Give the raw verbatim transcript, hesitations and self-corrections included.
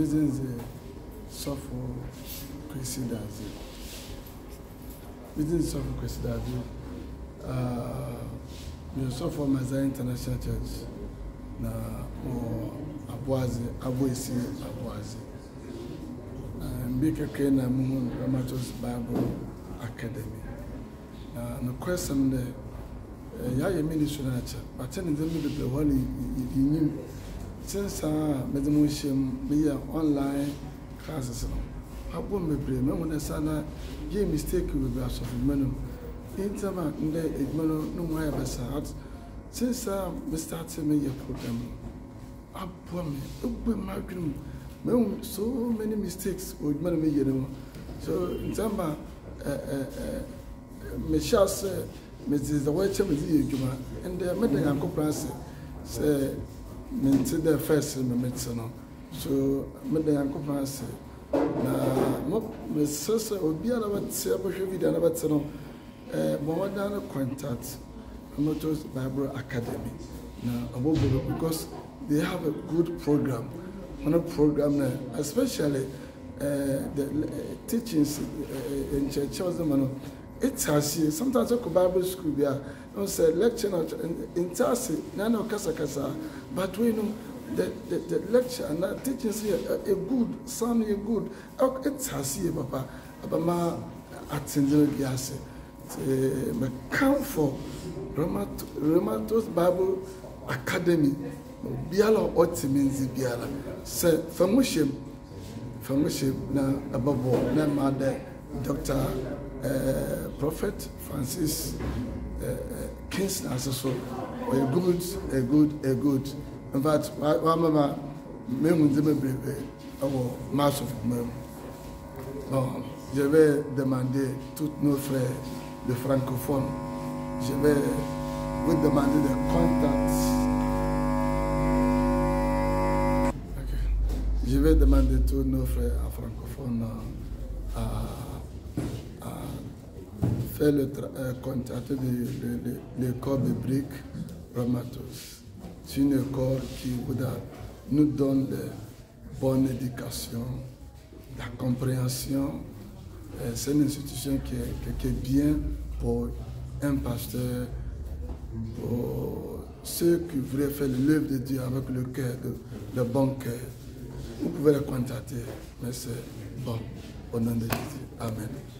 business suffer Kwesi Dadzie. Business suffer Kwesi Dadzie. Uh, we suffer Mazda International Church. Na o Abwazi, Abwesi, Abwazi. Mbika kena muhu Rhematose Bible Academy. Na no question de ya ye ministry na cha. But then the middle the one you since uh medemoshem be online classes no. Abo mebre me wona sana ye mistake we be aso of menu. Intama nde edmano no mo ya basa. Since uh we started me program. Abo me ugbe magrum. So many mistakes with many me. So in Zamba, me shall say, Missus the Watcher with you, Juma, and the Medan Uncle Prince say, Minted the first medicine. So Medan Uncle Prince. Now, Miss Sister would be about several video and about Sano, more than a contact, Rhematose Bible Academy. Now, because they have a good program. On a program, especially uh, the uh, teachings uh, in church, it's has sometimes I go Bible school there. I say lecture in Tasi, Nano Casa Casa, but we know the the, the lecture and the teachings here a good, some are good. It's has here, Papa, Abama at Sindel Biase. Me come for Rhematose Bible Academy. Biala otiminzi biala se famushim famushim na ababo na mother Doctor uh, Prophet Francis uh, Kingston aso a good a good a good in fact wa mama me munze me brebe awo mass of mem bon je vais demander tous nos frères de francophones je vais vous demander des contacts. Je vais demander tous nos frères francophones à, à faire le euh, contact de, de, de l'école biblique Rhematose. C'est une école qui nous donne de bonne éducation, la compréhension. C'est une institution qui est, qui est bien pour un pasteur, pour ceux qui voudraient faire l'œuvre de Dieu avec le cœur, le, le bon cœur. Vous pouvez le contacter, mais c'est bon, au nom de Jésus. Amen.